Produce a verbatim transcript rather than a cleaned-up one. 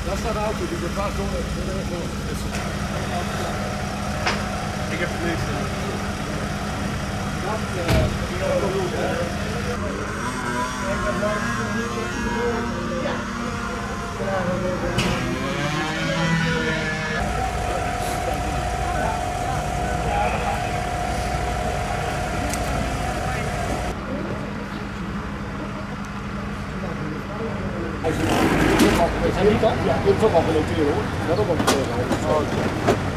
Daar staat de auto, die wordt vast door. Ik heb het niks. Dat is niet dat? Ja, dit is ook al genoteerd hoor. Dat ook al genoteerd.